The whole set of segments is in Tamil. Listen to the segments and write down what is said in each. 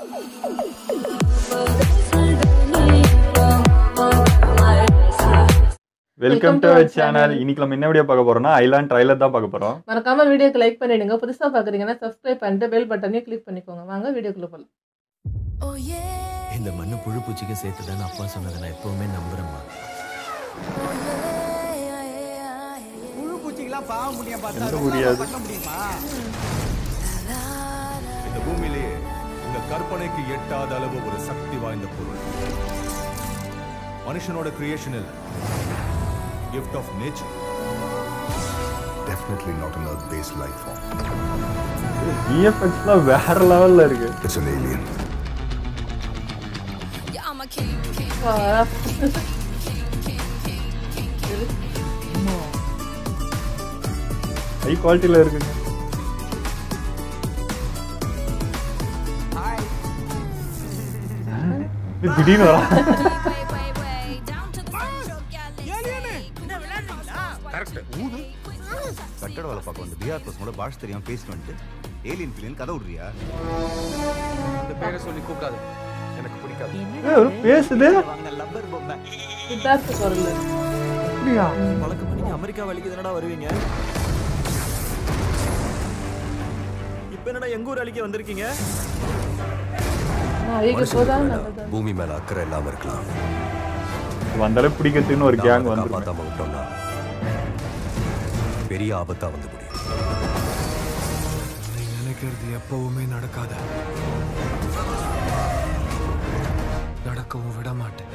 Welcome to our channel. இன்னைக்கு நம்ம என்ன வீடியோ பார்க்க போறோம்னா ஐலாண்ட் ட்ரைலர் தான் பார்க்க போறோம். மறக்காம வீடியோக்கு லைக் பண்ணிடுங்க. புதுசா பாக்குறீங்கன்னா சப்ஸ்கிரைப் பண்ணிட்டு பெல் பட்டனையும் கிளிக் பண்ணிக்கோங்க. வாங்க வீடியோக்குள்ள போலாம். இந்த மண்ணு புழு பூச்சிக்கு சேர்த்துதான் அப்பா சொன்னதை நான் எப்பவுமே நம்புறேம்மா. புழு பூச்சிக்கெல்லாம் பாவ முடியும் பார்த்தா பண்ண முடியுமா? இந்த பூமியிலேயே இந்த கற்பனைக்கு எட்டாத அளவு ஒரு சக்தி வாய்ந்த பொருள் மனுஷனோட கிரியேஷன் இல்ல, gift of nature. Definitely not an earth-based life form. VFX வேற லெவல்ல இருக்கு. It's an alien. ஹை குவாலிட்டில இருக்குங்க. திடீர்னு வரா. கட்டட வேலை பார்க்க வந்து பிஆர் பசங்களோட பாஷ் தெரியாம பேசிட்டு வந்துட்டு ஏலியன் பிலியன் கதை விடுறியா? இந்த பேரை சொல்லி கூப்பிடாது, எனக்கு பிடிக்காது. பேசுது லப்பர் பொம்மை சித்தார்த்த குரல். அப்படியா? வழக்கம் நீங்க அமெரிக்கா வலிக்கு தானடா வருவீங்க, இப்ப என்னடா எங்க ஊர் அழிக்க வந்திருக்கீங்க? பூமி மேல அக்கறை இல்லாம இருக்கலாம். வந்தாலே பிடிக்கிறதுன்னு ஒரு கேங் வந்து பார்த்தாம விட்டோம்னா பெரிய ஆபத்தா வந்து முடியும். நீ நினைக்கிறது எப்பவுமே நடக்காத, நடக்கவும் விட மாட்டேன்.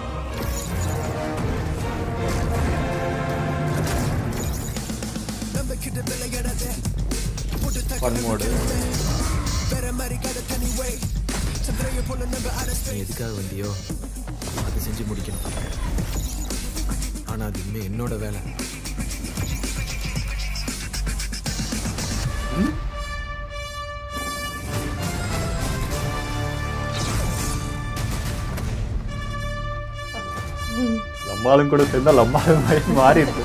பன்மோடு நீ எதுக்காக வந்தியோ அது செஞ்சு முடிக்கணும். ஆனா அது இனிமே என்னோட வேலை. லம்பாலும் கூட சேர்ந்தா லம்பாலும் மாறி இருக்கு.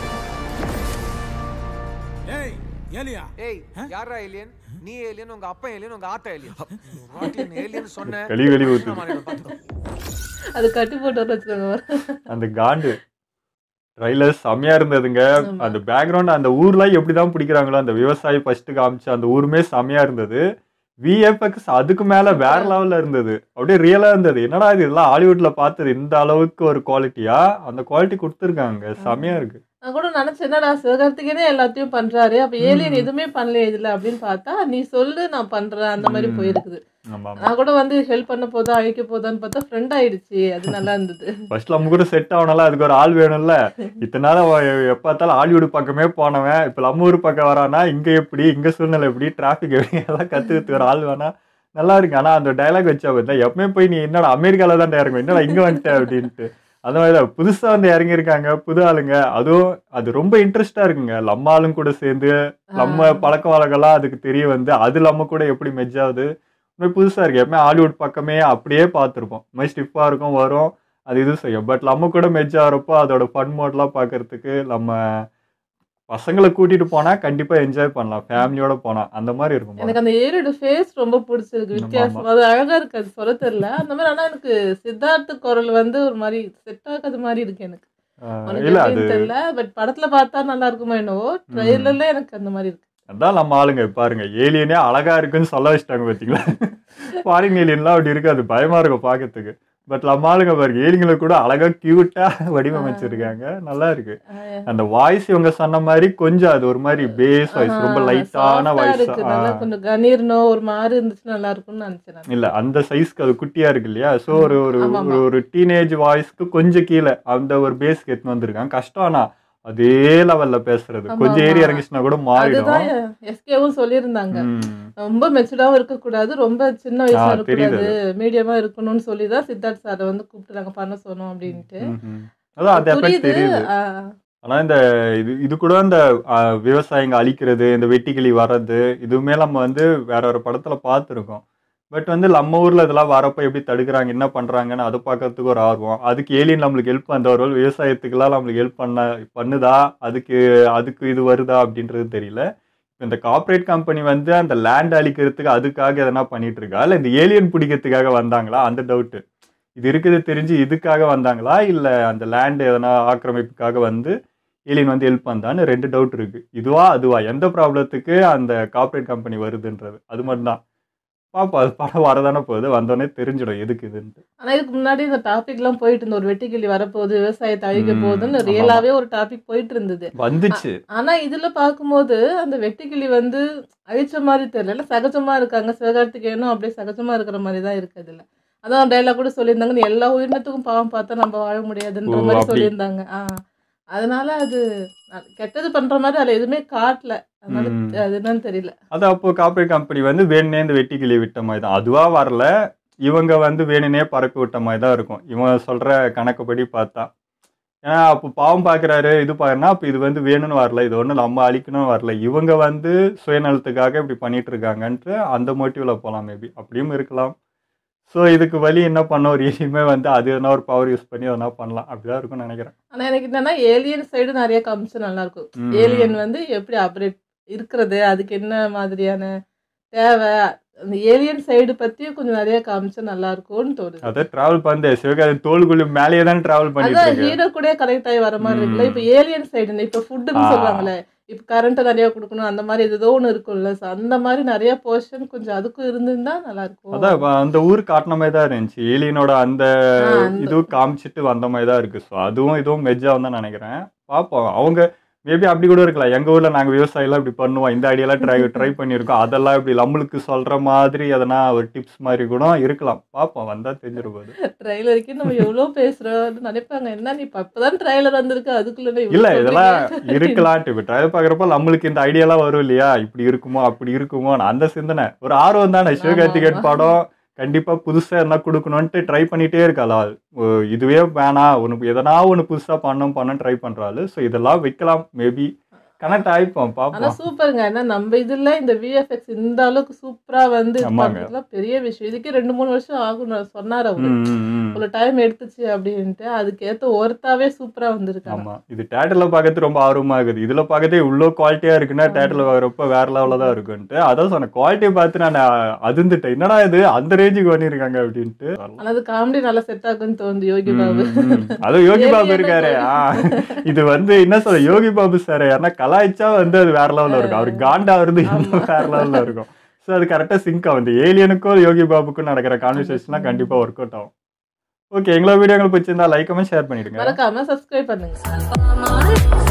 ஏய் யாரா ஏலியன்? நீ ஏலியன், உங்க அப்பா ஏலியன், உங்க ஆத்தா ஏலியன். ஏலியன் சொன்ன வெளி வெளி ஊத்து. அது கட்டி போட்டு வச்சுக்கோங்க. அந்த காண்டு ட்ரைலர் செம்மையா இருந்ததுங்க. அந்த பேக்ரவுண்ட் அந்த ஊர்ல எப்படிதான் பிடிக்கிறாங்களோ அந்த விவசாயி ஃபர்ஸ்ட் காமிச்சு அந்த ஊருமே செம்மையா இருந்தது. விஎஃப்எக்ஸ் அதுக்கு மேல வேற லெவல்ல இருந்தது. அப்படியே ரியலா இருந்தது. என்னடா இது இதெல்லாம் ஹாலிவுட்ல பார்த்தது இந்த அளவுக்கு ஒரு குவாலிட்டியா? அந்த குவாலிட்டி கொடுத்துருக்காங்க. செம்மையா இருக்கு. நான் கூட நினைச்சேன் என்னடா சிவகார்த்திகேயனே எல்லாத்தையும் பண்றாரு, அப்ப ஏலியன் எதுவுமே பண்ணல இதுல அப்படின்னு பார்த்தா நீ சொல்லு நான் பண்றேன் அந்த மாதிரி போயிருக்குது. நான் கூட வந்து ஹெல்ப் பண்ண போதா அழிக்க போதான்னு பார்த்தா ஃப்ரெண்ட் ஆயிடுச்சு. அது நல்லா இருந்தது. ஃபர்ஸ்ட் நம்ம கூட செட் ஆகணும்ல, அதுக்கு ஒரு ஆள் வேணும்ல. இத்தனை நாள் எப்ப பார்த்தாலும் ஹாலிவுட் பக்கமே போனவன் இப்ப நம்ம ஊர் பக்கம் வரானா இங்க எப்படி, இங்க சூழ்நிலை எப்படி, டிராபிக் எப்படி எல்லாம் கத்துக்கிறதுக்கு ஒரு ஆள் வேணா. நல்லா இருக்கு. ஆனா அந்த டைலாக் வச்சா பார்த்தா எப்பவுமே போய் நீ என்னடா அமெரிக்கால தான் இறங்கும், என்னடா இங்க வந்துட்ட அப்படின்ட்டு. அந்த மாதிரிதான் புதுசா வந்து இறங்கியிருக்காங்க புது ஆளுங்க. அதுவும் அது ரொம்ப இன்ட்ரெஸ்டா இருக்குங்க. நம்ம ஆளும் கூட சேர்ந்து நம்ம பழக்க வழக்கெல்லாம் அதுக்கு தெரிய வந்து அது நம்ம கூட எப்படி மெஜ் ஆகுது. புதுசா இருக்கு. எப்பவுமே ஹாலிவுட் பக்கமே அப்படியே பார்த்துருப்போம். இந்த மாதிரி ஸ்டிஃபா இருக்கும் வரும் அது இது செய்யும். பட் நம்ம கூட மெஜ் ஆகிறப்போ அதோட ஃபன் மோட்லாம் பார்க்கறதுக்கு நம்ம பசங்களை கூட்டிட்டு போனா கண்டிப்பா என்ஜாய் பண்ணலாம். ஃபேமிலியோட போனா அந்த மாதிரி இருக்கும். எனக்கு அந்த ஏரியோட ஃபேஸ் ரொம்ப பிடிச்சிருக்கு. வித்தியாசம் அது அழகா இருக்கு. அது சொல்ல தெரியல அந்த மாதிரி. ஆனா எனக்கு சித்தார்த்த குரல் வந்து ஒரு மாதிரி செட் ஆகாத மாதிரி இருக்கு எனக்கு. இல்ல அது தெரியல. பட் படத்துல பார்த்தா நல்லா இருக்குமோ என்னவோ, ட்ரெய்லர்ல எனக்கு அந்த மாதிரி இருக்கு. அதான் நம்ம ஆளுங்க பாருங்க ஏலியனே அழகா இருக்குன்னு சொல்ல வச்சுட்டாங்க பாத்தீங்களா. ஃபாரின் ஏலியன்லாம் அப்படி இருக்கு. அது பயமா இருக்கும் பாக்கிறதுக்கு. பட் நம்ம ஆளுங்க பாருங்க ஏலியன்களை கூட அழகா கியூட்டா வடிவமைச்சிருக்காங்க. நல்லா இருக்கு. அந்த வாய்ஸ் இவங்க சொன்ன மாதிரி கொஞ்சம் அது ஒரு மாதிரி பேஸ் வாய்ஸ், ரொம்ப லைட்டான வாய்ஸ். கொஞ்சம் கணீர்னோ ஒரு மாதிரி இருந்துச்சு நல்லா இருக்கும்னு நினைச்சேன். இல்ல அந்த சைஸ்க்கு அது குட்டியா இருக்கு இல்லையா. சோ ஒரு டீனேஜ் வாய்ஸ்க்கு கொஞ்சம் கீழே அந்த ஒரு பேஸ்க்கு எடுத்துன்னு வந்திருக்காங்க. கஷ்டம். ஆனா அதே லெவல்ல பேசுறது கொஞ்சம் ஏறி இறங்கிச்சுன்னா கூட மாறிடும். எஸ்கேவும் சொல்லியிருந்தாங்க ரொம்ப மெச்சூர்டாவும் இருக்க கூடாது, ரொம்ப சின்ன வயசா இருக்கக்கூடாது, மீடியமா இருக்கணும்னு சொல்லிதான் சித்தார்த் சாரை வந்து கூப்பிட்டு நாங்க பண்ண சொன்னோம் அப்படின்ட்டு. அதான் அது எஃபெக்ட் தெரியுது. ஆனா இந்த இது கூட இந்த விவசாயிங்க அழிக்கிறது, இந்த வெட்டிக்கிளி வர்றது இதுவுமே நம்ம வந்து வேற ஒரு படத்துல பார்த்துருக்கோம். பட் வந்து நம்ம ஊர்ல இதெல்லாம் வரப்போ எப்படி தடுக்கிறாங்க என்ன பண்றாங்கன்னு அதை பார்க்கறதுக்கு ஒரு ஆர்வம். அதுக்கு ஏலியன் நம்மளுக்கு ஹெல்ப் பண்றவர்கள் விவசாயத்துக்கெல்லாம் நம்மளுக்கு ஹெல்ப் பண்ணுதா, அதுக்கு இது வருதா அப்படின்றது தெரியல. இந்த கார்ப்பரேட் கம்பெனி வந்து அந்த லேண்ட் அழிக்கிறதுக்கு அதுக்காக எதனா பண்ணிட்டு இருக்கா, இல்லை இந்த ஏலியன் பிடிக்கிறதுக்காக வந்தாங்களா, அந்த டவுட்டு. இது இருக்குது தெரிஞ்சு இதுக்காக வந்தாங்களா, இல்லை அந்த லேண்ட் எதனா ஆக்கிரமிப்புக்காக வந்து ஏலியன் வந்து ஹெல்ப் பண்ணான்னு 2 டவுட் இருக்கு. இதுவா அதுவா, எந்த ப்ராப்ளத்துக்கு அந்த கார்ப்பரேட் கம்பெனி வருதுன்றது அது மட்டும் தான் பாப்பா. அது படம் வரதானே போகுது, வந்தோடனே தெரிஞ்சிடும் எதுக்கு இதுன்ட்டு. ஆனா இதுக்கு முன்னாடி இந்த டாபிக்லாம் போயிட்டு இருந்த ஒரு வெட்டுக்கிளி வரப்போகுது, விவசாயத்தை அழிக்க போகுதுன்னு ரியலாவே ஒரு டாபிக் போயிட்டு இருந்தது வந்துச்சு. ஆனா இதுல பார்க்கும்போது அந்த வெட்டுக்கிளி வந்து அழிச்ச மாதிரி தெரியல, சகஜமா இருக்காங்க. சிவகார்த்திகேயனும் அப்படியே சகஜமா இருக்கிற மாதிரி தான் இருக்கு அதுல. அதான் டைலாக் கூட சொல்லியிருந்தாங்க, நீ எல்லா உயிரினத்துக்கும் பாவம் பார்த்தா நம்ம வாழ முடியாதுன்ற மாதிரி அப்படி. சொல்லியிருந்தாங்க. அதனால அது கெட்டது பண்ற மாதிரி அதுல எதுவுமே காட்டல. அதனால அது என்னன்னு தெரியல. அது அப்போ கார்ப்பரேட் கம்பெனி வந்து வேணுனே இந்த வெட்டுக்கிளி விட்ட மாதிரி தான், அதுவா வரல, இவங்க வந்து வேணுனே பறக்க விட்ட மாதிரி தான் இருக்கும் இவன் சொல்ற கணக்குப்படி பார்த்தா. ஏன்னா அப்போ பாவம் பார்க்குறாரு இது பாருன்னா, அப்போ இது வந்து வேணும்னு வரல, இது ஒன்றும் நம்ம அழிக்கணும் வரல, இவங்க வந்து சுயநலத்துக்காக இப்படி பண்ணிட்டு இருக்காங்கன்ட்டு அந்த மோட்டிவ்ல போகலாம், மேபி அப்படியும் இருக்கலாம். ஸோ இதுக்கு வழி என்ன பண்ணோம், ஒரு ஏலியுமே வந்து அது எதனா ஒரு பவர் யூஸ் பண்ணி எதனா பண்ணலாம், அப்படிதான் இருக்கும்னு நினைக்கிறேன். ஆனா எனக்கு என்னன்னா ஏலியன் சைடு நிறைய காமிச்சு நல்லா இருக்கும். ஏலியன் வந்து எப்படி ஆப்ரேட் இருக்கிறது, அதுக்கு என்ன மாதிரியான தேவை, அந்த ஏலியன் சைடு பத்தியும் கொஞ்சம் நிறைய காமிச்சா நல்லா இருக்கும்னு தோணுது. அதை டிராவல் பண்ணு சிவகார்த்திகேயன் தோல்குழி மேலேயே தான் டிராவல் பண்ணிட்டு அதான் இருக்கு. ஹீரோ கூட கனெக்ட் ஆகி வர மாதிரி இருக்குல்ல. இப்ப ஏலியன் சைடு இப்ப ஃபுட்டுன்னு சொல்லுவாங்கல்ல, இப்ப கரண்ட் நிறைய கொடுக்கணும் அந்த மாதிரி ஏதோ ஒண்ணு இருக்கும்ல, so அந்த மாதிரி நிறைய போர்ஷன் கொஞ்சம் அதுக்கும் இருந்திருந்தா நல்லா இருக்கும். அதான் இப்ப அந்த ஊர் காட்டின மாதிரி தான் இருந்துச்சு, ஏலியனோட அந்த இதுவும் காமிச்சிட்டு வந்த மாதிரி தான் இருக்கு. ஸோ அதுவும் இதுவும் மெஜ்ஜாவும் தான் நினைக்கிறேன். பார்ப்போம், அவங்க மேபி அப்படி கூட இருக்கலாம், எங்க ஊர்ல நாங்க விவசாயம்லாம் இப்படி பண்ணுவோம், இந்த ஐடியாலாம் ட்ரை பண்ணியிருக்கோம், அதெல்லாம் இப்படி நம்மளுக்கு சொல்ற மாதிரி எதனா ஒரு டிப்ஸ் மாதிரி கூட இருக்கலாம். பார்ப்போம், வந்தா தெரிஞ்சிடும் போது. ட்ரைலருக்கு நம்ம எவ்வளவு பேசுறோம்னு நினைப்பாங்க, என்ன நீ இப்பதான் ட்ரைலர் வந்திருக்கு அதுக்குள்ள இல்ல இதெல்லாம் இருக்கலான்ட்டு இப்ப ட்ரைலர் பாக்குறப்ப நம்மளுக்கு இந்த ஐடியாலாம் வரும் இல்லையா, இப்படி இருக்குமோ அப்படி இருக்குமோ அந்த சிந்தனை ஒரு ஆர்வம் தானே. சிவகார்த்திகேயன் படம் கண்டிப்பா புதுசா என்ன கொடுக்கணும்ட்டு ட்ரை பண்ணிட்டே இருக்காளா, இதுவே வேணாம் உனக்கு எதனா ஒன்று புதுசா பண்ணணும் ட்ரை பண்றாள். ஸோ இதெல்லாம் வைக்கலாம், மேபி கனெக்ட் ஆயிப்போம், ஆனா பாப்போம். சூப்பருங்க. ஏன்னா நம்ம இதுல இந்த விஎஃப்எக்ஸ் இந்த அளவுக்கு சூப்பரா வந்து இது பண்றதுலாம் பெரிய விஷயம். இதுக்கே 2-3 வருஷம் ஆகும் சொன்னார் அவரு. ஒரு டைம் எடுத்துச்சு அப்படின்ட்டு அதுக்கேற்ற ஒர்த்தாவே சூப்பரா வந்திருக்காங்க. ஆமா, இது தியேட்டர்ல பார்க்கறது ரொம்ப ஆர்வமா இருக்குது. இதுல பார்க்கறதே இவ்வளோ குவாலிட்டியா இருக்குன்னா தியேட்டர்ல பார்க்குறப்ப வேற லெவலில் தான் இருக்குன்ட்டு அதான் சொன்னேன். குவாலிட்டியை பார்த்து நான் அதிர்ந்துட்டேன், என்னடா இது அந்த ரேஞ்சுக்கு பண்ணியிருக்காங்க அப்படின்ட்டு. ஆனா அது காமெடி நல்லா செட் ஆகுன்னு தோணுது யோகி பாபு. அதுவும் யோகி பாபு இருக்காரு. இது வந்து என்ன சொல்ற, யோகி பாபு சார் யாருன்னா கலாய்ச்சா வந்து அது வேற லெவலில் இருக்கும், அவரு காண்டா வருது வேற லெவலில் இருக்கும். ஸோ அது கரெக்டாக சிங்க் ஆகும். இந்த ஏலியனுக்கும் யோகி பாபுக்கும் நடக்கிற கான்வர்சேஷன்லாம் கண்டிப்பாக ஒர்க் அவுட் ஆகும். ஓகே, எங்களோட வீடியோ உங்களுக்கு பிடிச்சிருந்தா லைக் கமெண்ட் ஷேர் பண்ணிடுங்க, மறக்காம சப்ஸ்கிரைப் பண்ணுங்க.